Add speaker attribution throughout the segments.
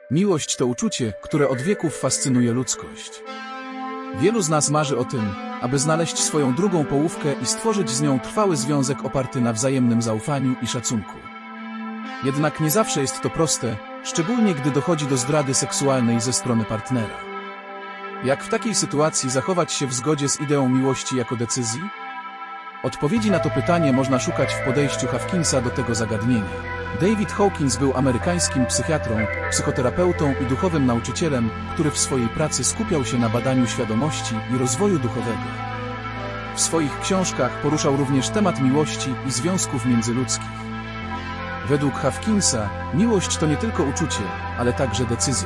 Speaker 1: Miłość to uczucie, które od wieków fascynuje ludzkość. Wielu z nas marzy o tym, aby znaleźć swoją drugą połówkę i stworzyć z nią trwały związek oparty na wzajemnym zaufaniu i szacunku. Jednak nie zawsze jest to proste, szczególnie gdy dochodzi do zdrady seksualnej ze strony partnera. Jak w takiej sytuacji zachować się w zgodzie z ideą miłości jako decyzji? Odpowiedzi na to pytanie można szukać w podejściu Hawkinsa do tego zagadnienia. David Hawkins był amerykańskim psychiatrą, psychoterapeutą i duchowym nauczycielem, który w swojej pracy skupiał się na badaniu świadomości i rozwoju duchowego. W swoich książkach poruszał również temat miłości i związków międzyludzkich. Według Hawkinsa miłość to nie tylko uczucie, ale także decyzja.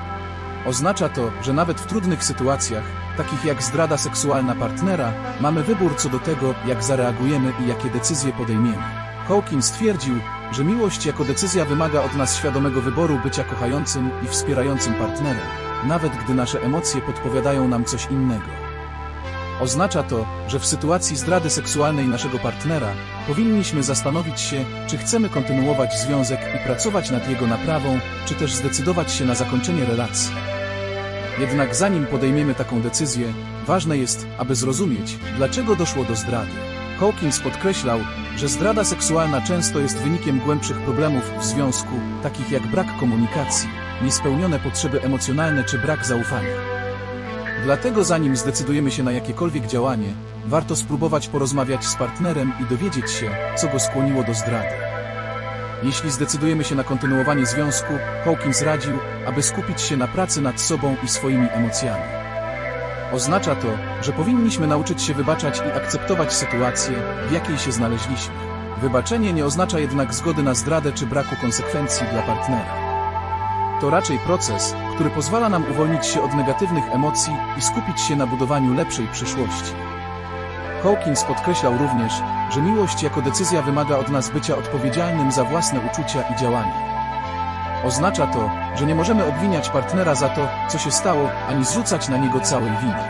Speaker 1: Oznacza to, że nawet w trudnych sytuacjach, takich jak zdrada seksualna partnera, mamy wybór co do tego, jak zareagujemy i jakie decyzje podejmiemy. Hawkins twierdził, że miłość jako decyzja wymaga od nas świadomego wyboru bycia kochającym i wspierającym partnerem, nawet gdy nasze emocje podpowiadają nam coś innego. Oznacza to, że w sytuacji zdrady seksualnej naszego partnera powinniśmy zastanowić się, czy chcemy kontynuować związek i pracować nad jego naprawą, czy też zdecydować się na zakończenie relacji. Jednak zanim podejmiemy taką decyzję, ważne jest, aby zrozumieć, dlaczego doszło do zdrady. Hawkins podkreślał, że zdrada seksualna często jest wynikiem głębszych problemów w związku, takich jak brak komunikacji, niespełnione potrzeby emocjonalne czy brak zaufania. Dlatego zanim zdecydujemy się na jakiekolwiek działanie, warto spróbować porozmawiać z partnerem i dowiedzieć się, co go skłoniło do zdrady. Jeśli zdecydujemy się na kontynuowanie związku, Hawkins radził, aby skupić się na pracy nad sobą i swoimi emocjami. Oznacza to, że powinniśmy nauczyć się wybaczać i akceptować sytuację, w jakiej się znaleźliśmy. Wybaczenie nie oznacza jednak zgody na zdradę czy braku konsekwencji dla partnera. To raczej proces, który pozwala nam uwolnić się od negatywnych emocji i skupić się na budowaniu lepszej przyszłości. Hawkins podkreślał również, że miłość jako decyzja wymaga od nas bycia odpowiedzialnym za własne uczucia i działania. Oznacza to, że nie możemy obwiniać partnera za to, co się stało, ani zrzucać na niego całej winy.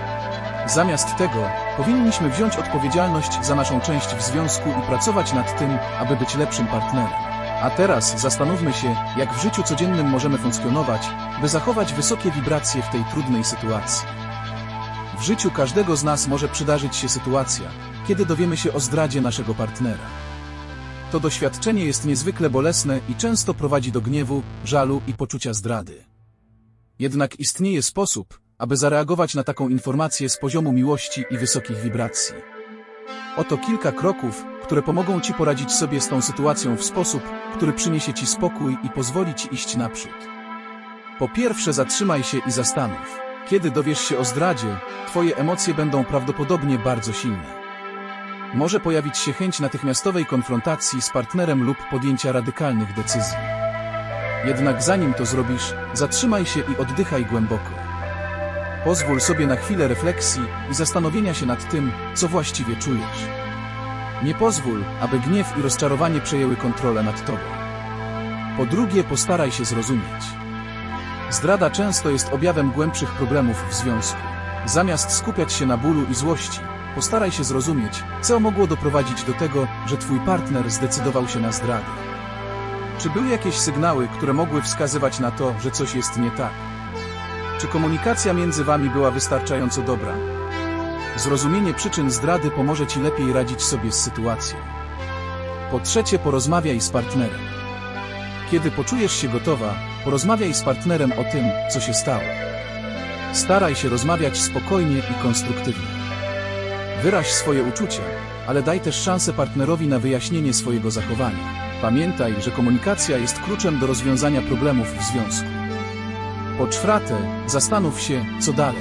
Speaker 1: Zamiast tego, powinniśmy wziąć odpowiedzialność za naszą część w związku i pracować nad tym, aby być lepszym partnerem. A teraz zastanówmy się, jak w życiu codziennym możemy funkcjonować, by zachować wysokie wibracje w tej trudnej sytuacji. W życiu każdego z nas może przydarzyć się sytuacja, kiedy dowiemy się o zdradzie naszego partnera. To doświadczenie jest niezwykle bolesne i często prowadzi do gniewu, żalu i poczucia zdrady. Jednak istnieje sposób, aby zareagować na taką informację z poziomu miłości i wysokich wibracji. Oto kilka kroków, które pomogą Ci poradzić sobie z tą sytuacją w sposób, który przyniesie Ci spokój i pozwoli Ci iść naprzód. Po pierwsze, zatrzymaj się i zastanów. Kiedy dowiesz się o zdradzie, Twoje emocje będą prawdopodobnie bardzo silne. Może pojawić się chęć natychmiastowej konfrontacji z partnerem lub podjęcia radykalnych decyzji. Jednak zanim to zrobisz, zatrzymaj się i oddychaj głęboko. Pozwól sobie na chwilę refleksji i zastanowienia się nad tym, co właściwie czujesz. Nie pozwól, aby gniew i rozczarowanie przejęły kontrolę nad tobą. Po drugie, postaraj się zrozumieć. Zdrada często jest objawem głębszych problemów w związku. Zamiast skupiać się na bólu i złości, postaraj się zrozumieć, co mogło doprowadzić do tego, że twój partner zdecydował się na zdradę. Czy były jakieś sygnały, które mogły wskazywać na to, że coś jest nie tak? Czy komunikacja między wami była wystarczająco dobra? Zrozumienie przyczyn zdrady pomoże ci lepiej radzić sobie z sytuacją. Po trzecie, porozmawiaj z partnerem. Kiedy poczujesz się gotowa, porozmawiaj z partnerem o tym, co się stało. Staraj się rozmawiać spokojnie i konstruktywnie. Wyraź swoje uczucia, ale daj też szansę partnerowi na wyjaśnienie swojego zachowania. Pamiętaj, że komunikacja jest kluczem do rozwiązania problemów w związku. Po czwarte, zastanów się, co dalej.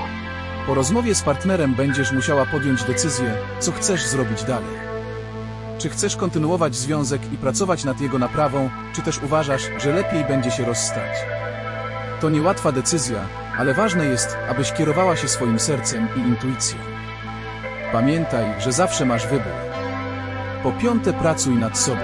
Speaker 1: Po rozmowie z partnerem będziesz musiała podjąć decyzję, co chcesz zrobić dalej. Czy chcesz kontynuować związek i pracować nad jego naprawą, czy też uważasz, że lepiej będzie się rozstać? To niełatwa decyzja, ale ważne jest, abyś kierowała się swoim sercem i intuicją. Pamiętaj, że zawsze masz wybór. Po piąte, pracuj nad sobą.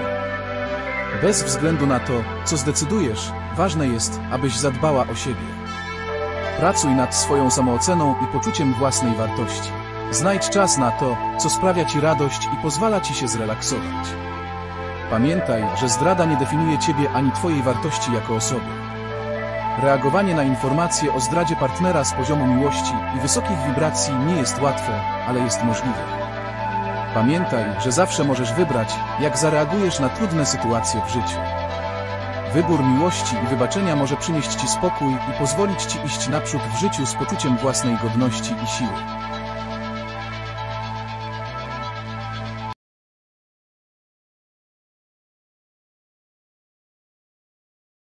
Speaker 1: Bez względu na to, co zdecydujesz, ważne jest, abyś zadbała o siebie. Pracuj nad swoją samooceną i poczuciem własnej wartości. Znajdź czas na to, co sprawia ci radość i pozwala ci się zrelaksować. Pamiętaj, że zdrada nie definiuje ciebie ani twojej wartości jako osoby. Reagowanie na informacje o zdradzie partnera z poziomu miłości i wysokich wibracji nie jest łatwe, ale jest możliwe. Pamiętaj, że zawsze możesz wybrać, jak zareagujesz na trudne sytuacje w życiu. Wybór miłości i wybaczenia może przynieść Ci spokój i pozwolić Ci iść naprzód w życiu z poczuciem własnej godności i siły.